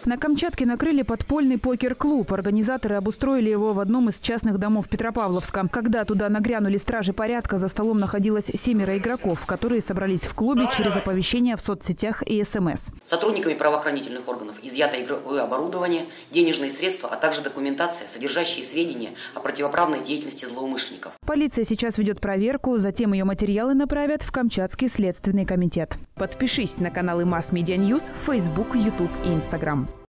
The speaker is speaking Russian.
На Камчатке накрыли подпольный покер-клуб. Организаторы обустроили его в одном из частных домов Петропавловска. Когда туда нагрянули стражи порядка, за столом находилось 7 игроков, которые собрались в клубе через оповещения в соцсетях и СМС. Сотрудниками правоохранительных органов изъято игровое оборудование, денежные средства, а также документация, содержащие сведения о противоправной деятельности злоумышленников. Полиция сейчас ведет проверку, затем ее материалы направят в Камчатский следственный комитет. Подпишись на каналы Mass Media News в Facebook, YouTube и Instagram.